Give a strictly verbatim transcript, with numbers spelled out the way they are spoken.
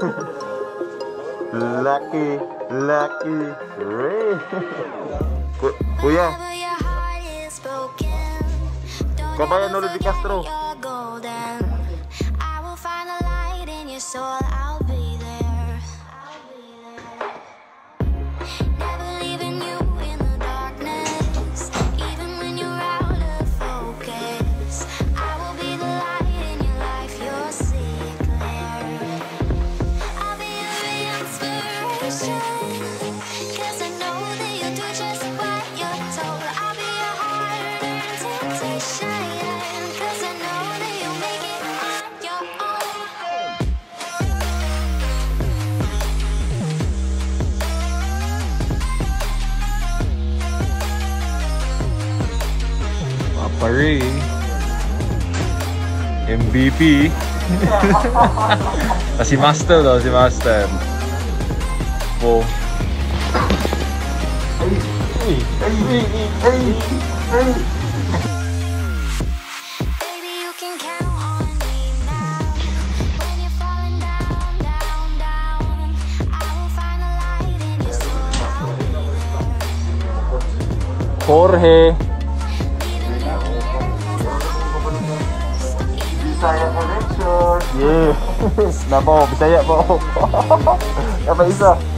Lucky, lucky Ray. Ku Kuya. Kabayan Nolo Di Castro. Ray, M V P. Ah, si Master daw, si Master. Po. Ay, ay, ay, ay, ay. Jorge. Bisaya connection. Yes. Napa, Bisaya po. Apa isa?